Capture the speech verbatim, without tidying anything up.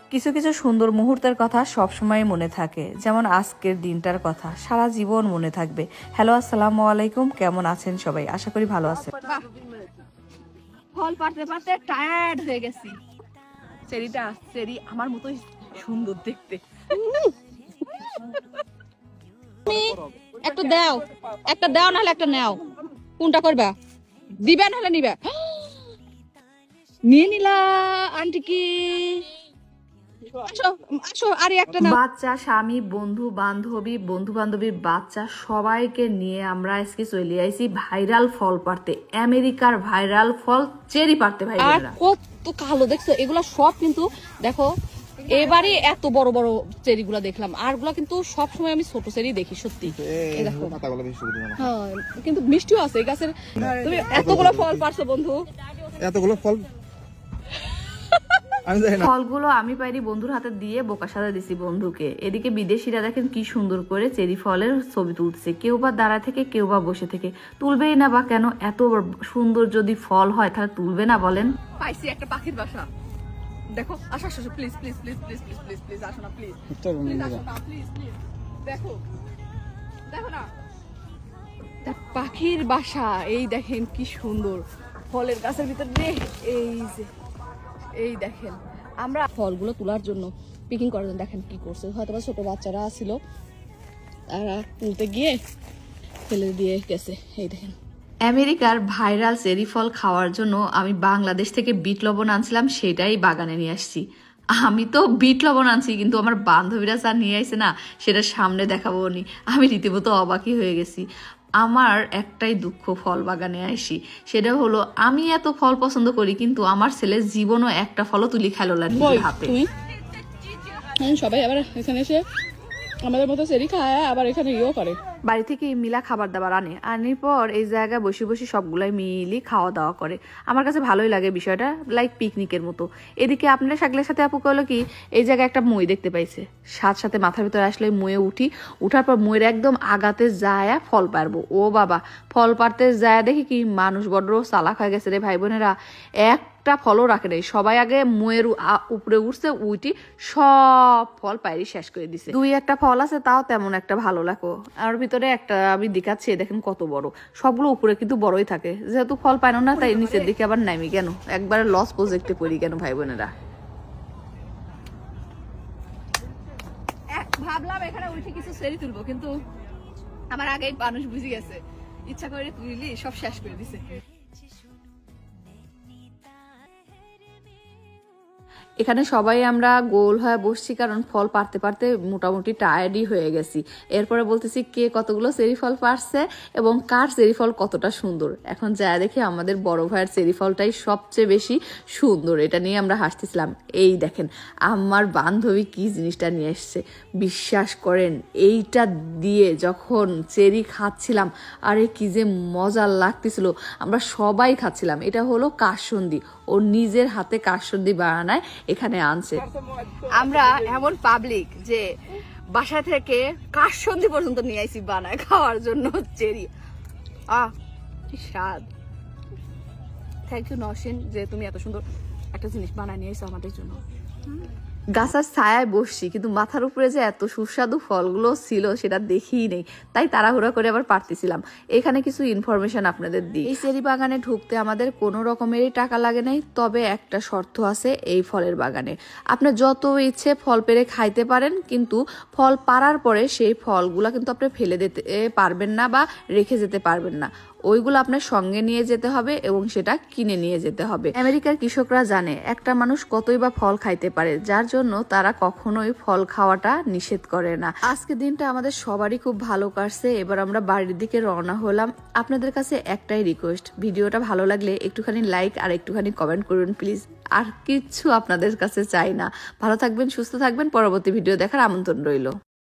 কিছু কিছু সুন্দর মুহূর্তের কথা সবসময় মনে থাকে, যেমন আজকের দিনটার কথা সারা জীবন মনে থাকবে। হ্যালো, আসসালামু আলাইকুম, কেমন আছেন সবাই? আশা করি ভালো আছেন। ফল পাড়তে পাড়তে টায়ার্ড হয়ে গেছি। চেরিটা চেরি আমার মতোই সুন্দর দেখতে। একটা দাও, একটা দাও, নাহলে একটা নাও। কোনটা করবা? দিবা নাহলে নিবা? নিয়ে নিলা আন্টি কি? বাচ্চা, স্বামী, বন্ধু বান্ধবী, বন্ধু বান্ধবীর বাচ্চা সবাইকে নিয়ে আমরা আজকে চলে আইছি ভাইরাল ফল পাড়তে। আমেরিকার ভাইরাল ফল চেরি পাড়তে। ভাই কত কালো দেখছো, এগুলা সব কিন্তু দেখো এবারে এত বড় বড় চেরি গুলা দেখলাম, আর গুলা কিন্তু সবসময় আমি ছোট চেরি দেখি। সত্যি কিন্তু মিষ্টিও আছে এই গাছের। তুমি এতগুলো ফল পারছো বন্ধু, এতগুলো ফল ফলগুলো আমি পাইনি বন্ধুর হাতে দিয়ে বোকা সাজা দিছি বন্ধুকে। এদিকে বিদেশিরা দেখেন কি সুন্দর করে চেরি ফলের ছবি তুলছে, কেউ বা দাঁড়া থেকে, কেউ বা বসে থেকে। তুলবেই না বা কেন? এত সুন্দর যদি ফল হয় তাহলে তুলবে না বলেন? পাইছি একটা পাখির বাসা। দেখো, আসো আসো, please please please please please please please আসো না, প্লিজ প্লিজ আসো না, প্লিজ প্লিজ। দেখো দেখো না, পাখির বাসা। এই দেখেন কি সুন্দর ফলের গাছের ভিতরে। এই যে এই দেখেন, আমরা ফলগুলো তোলার জন্য, পিকিং করার জন্য দেখেন কি করছে। হয়তো ছোট বাচ্চারা ছিল, তারা তুলতে গিয়ে ফেলে দিয়ে গেছে। এই দেখেন, আমেরিকার ভাইরাল চেরি ফল খাওয়ার জন্য আমি বাংলাদেশ থেকে বিট লবণ আনছিলাম, সেটাই বাগানে নিয়ে আসছি। আমি তো বিট লবণ আনছি, কিন্তু আমার বান্ধবীরা যা নিয়ে আসছে না, সেটা সামনে দেখাবো নি। আমি রীতিমতো অবাকই হয়ে গেছি। আমার একটাই দুঃখ ফল বাগানে আসি, সেটা হলো আমি এত ফল পছন্দ করি, কিন্তু আমার ছেলে জীবনও একটা ফলও তুলি খেলো না নিজের হাতে। সবাই আবার এখানে এসে আমাদের মতো চেরি খায়, আবার এখানে ইও করে। বাড়ি থেকে মিলা খাবার দাবার আনে, আনার পর এই জায়গায় বসে বসে সবগুলাই মিলি খাওয়া দাওয়া করে। আমার কাছে ভালোই লাগে বিষয়টা, লাইক পিকনিকের মতো। এদিকে আপনার শাকলের সাথে আপু কইলো কি, এই জায়গায় একটা মই দেখতে পাইছে। সাথে সাথে মাথার ভিতরে আসলে ময়ে উঠি, উঠার পর ময়ের একদম আগাতে যায় ফল পারবো। ও বাবা, ফল পারতে যায় দেখি কি মানুষ বড় চালাক হয়ে গেছে রে ভাই বোনেরা। এক একটা ফলও রাখে নাই, সবাই আগে ময়ের উপরে উঠছে, উইটি সব ফল পাইরি শেষ করে দিছে। দুই একটা ফল আছে, তাও তেমন একটা ভালো লাগো। আর ভিতরে একটা আমি দেখাচ্ছি, দেখেন কত বড়। সবগুলো উপরে কিন্তু বড়ই থাকে, যেহেতু ফল পায় না, তাই নিচের দিকে আবার নামি কেন, একবারে লস প্রজেক্টে পড়ি কেন ভাই বোনেরা। ভাবলাম এখানে উঠে কিছু সেরি তুলবো, কিন্তু আমার আগেই মানুষ বুঝে গেছে, ইচ্ছা করে তুলিলি সব শেষ করে দিছে। এখানে সবাই আমরা গোল হয়ে বসছি, কারণ ফল পারতে পারতে মোটামুটি টায়ার্ডই হয়ে গেছি। এরপরে বলতেছি কে কতগুলো চেরি ফল পারছে এবং কার চেরি ফল কতটা সুন্দর। এখন যা দেখি আমাদের বড় ভাইয়ের চেরি ফলটাই সবচেয়ে বেশি সুন্দর, এটা নিয়ে আমরা হাসতেছিলাম। এই দেখেন আমার বান্ধবী কি জিনিসটা নিয়ে এসছে, বিশ্বাস করেন এইটা দিয়ে যখন চেরি খাচ্ছিলাম, আরে কি যে মজা লাগতেছিল। আমরা সবাই খাচ্ছিলাম। এটা হলো কাসুন্দি, ও নিজের হাতে কাসুন্দি বানায় এখানে আনছে। আমরা এমন পাবলিক যে বাসা থেকে কাসুন্দি পর্যন্ত নিয়ে আইছি বানায় খাওয়ার জন্য চেরি। আহ কি স্বাদ। থ্যাংক ইউ নওশিন, যে তুমি এত সুন্দর একটা জিনিস বানায় নিয়ে আইছো আমাদের জন্য। গাছের ছায়ায় বসছি, কিন্তু মাথার উপরে যে এত সুস্বাদু ফলগুলো ছিল সেটা দেখিই নেই, তাই তাড়াহুড়া করে আবার পারতেছিলাম। এখানে কিছু ইনফরমেশন আপনাদের দিই। এই চেরি বাগানে ঢুকতে আমাদের কোনো রকমেরই টাকা লাগে নাই, তবে একটা শর্ত আছে এই ফলের বাগানে। আপনি যত ইচ্ছে ফল পেরে খাইতে পারেন, কিন্তু ফল পাড়ার পরে সেই ফলগুলা কিন্তু আপনি ফেলে দিতে পারবেন না বা রেখে যেতে পারবেন না। ওইগুলো আপনার সঙ্গে নিয়ে যেতে হবে এবং সেটা কিনে নিয়ে যেতে হবে। আমেরিকার কৃষকরা জানে একটা মানুষ কতই বা ফল খাইতে পারে, যার জন্য তারা কখনোই ফল খাওয়াটা নিষেধ করে না। আজকে দিনটা আমাদের সবারই খুব ভালো কাটছে। এবার আমরা বাড়ির দিকে রওনা হলাম। আপনাদের কাছে একটাই রিকোয়েস্ট, ভিডিওটা ভালো লাগলে একটুখানি লাইক আর একটুখানি কমেন্ট করুন প্লিজ। আর কিচ্ছু আপনাদের কাছে চাই না। ভালো থাকবেন, সুস্থ থাকবেন। পরবর্তী ভিডিও দেখার আমন্ত্রণ রইল।